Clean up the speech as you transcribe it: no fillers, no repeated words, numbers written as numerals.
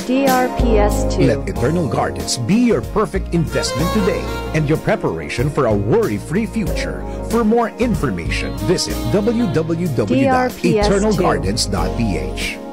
DRPS 2. Let Eternal Gardens be your perfect investment today and your preparation for a worry-free future. For more information, visit www.eternalgardens.ph.